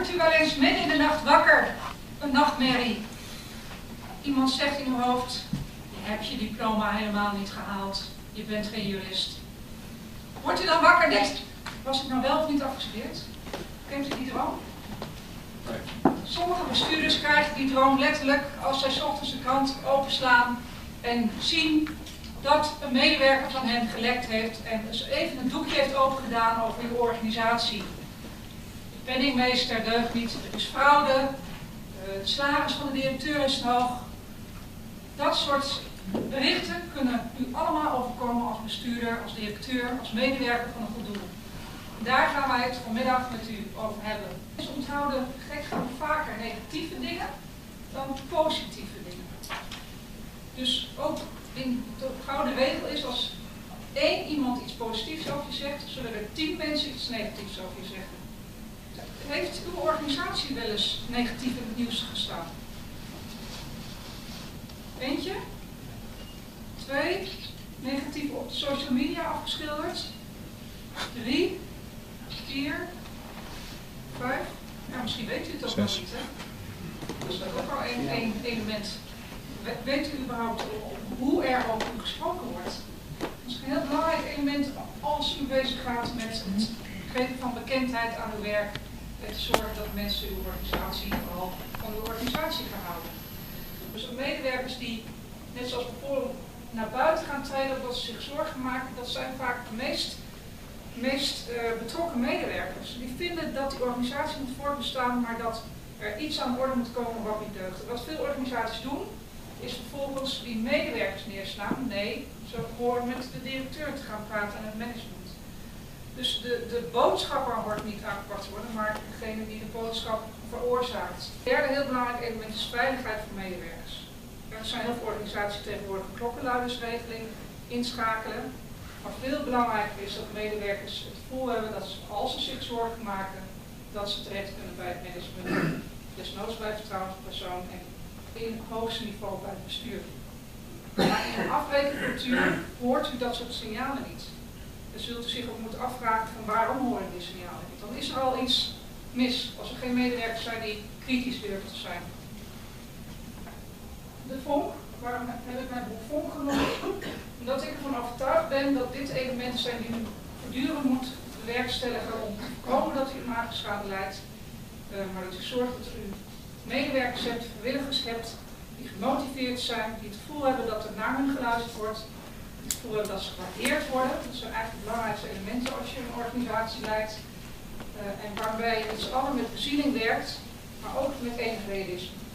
Wordt u wel eens midden in de nacht wakker? Een nachtmerrie. Iemand zegt in uw hoofd, je hebt je diploma helemaal niet gehaald. Je bent geen jurist. Wordt u dan wakker en denkt, was ik nou wel of niet afgestudeerd? Kent u die droom? Sommige bestuurders krijgen die droom letterlijk als zij 's ochtends de krant openslaan en zien dat een medewerker van hen gelekt heeft en dus even een doekje heeft opengedaan over uw organisatie. De penningmeester deugt niet, er is fraude, de salaris van de directeur is te hoog. Dat soort berichten kunnen u allemaal overkomen als bestuurder, als directeur, als medewerker van een goed doel. Daar gaan wij het vanmiddag met u over hebben. Dus onthouden gek genoeg vaker negatieve dingen dan positieve dingen. Dus ook in de gouden regel is als 1 iemand iets positiefs over je zegt, zullen er 10 mensen iets negatiefs over je zeggen. Heeft uw organisatie wel eens negatief in het nieuws gestaan? Eentje? 2? Negatief op de social media afgeschilderd? 3? 4? 5? Ja, misschien weet u het ook nog niet, hè? Dus dat is ook al één element. Weet u überhaupt hoe er over u gesproken wordt? Dat is een heel belangrijk element als u bezig gaat met het geven van bekendheid aan uw werk. En te zorgen dat mensen uw organisatie vooral van uw organisatie gaan houden. Dus medewerkers die, net zoals bijvoorbeeld, naar buiten gaan treden omdat ze zich zorgen maken, dat zijn vaak de meest betrokken medewerkers. Die vinden dat die organisatie moet voortbestaan, maar dat er iets aan de orde moet komen wat niet deugt. Wat veel organisaties doen, is vervolgens die medewerkers neerslaan. Nee, ze horen met de directeur te gaan praten en het management. Dus de boodschapper wordt niet aangepakt worden, maar degene die de boodschap veroorzaakt. Het derde heel belangrijk element is veiligheid voor medewerkers. Er zijn heel veel organisaties tegenwoordig een klokkenluidersregeling inschakelen. Maar veel belangrijker is dat medewerkers het gevoel hebben dat ze, als ze zich zorgen maken, dat ze terecht kunnen bij het management. Desnoods bij vertrouwenspersoon en in het hoogste niveau bij het bestuur. Maar in een afrekencultuur hoort u dat soort signalen niet. Dan zult u zich ook moeten afvragen van waarom horen die signalen niet. Dan is er al iets mis als er geen medewerkers zijn die kritisch durven te zijn. De vonk, waarom heb ik mijn boek vonk genoemd? Omdat ik ervan overtuigd ben dat dit elementen zijn die u voortdurend moet bewerkstelligen om te voorkomen dat u maagschade leidt. Maar dat u zorgt dat u medewerkers hebt, vrijwilligers hebt, die gemotiveerd zijn, die het gevoel hebben dat er naar hun geluisterd wordt, die het gevoel hebben dat ze gewaardeerd worden. Dat zijn eigenlijk de belangrijkste elementen als je een organisatie leidt. En waarbij je met z'n allen met bezieling werkt, maar ook met enig realisme.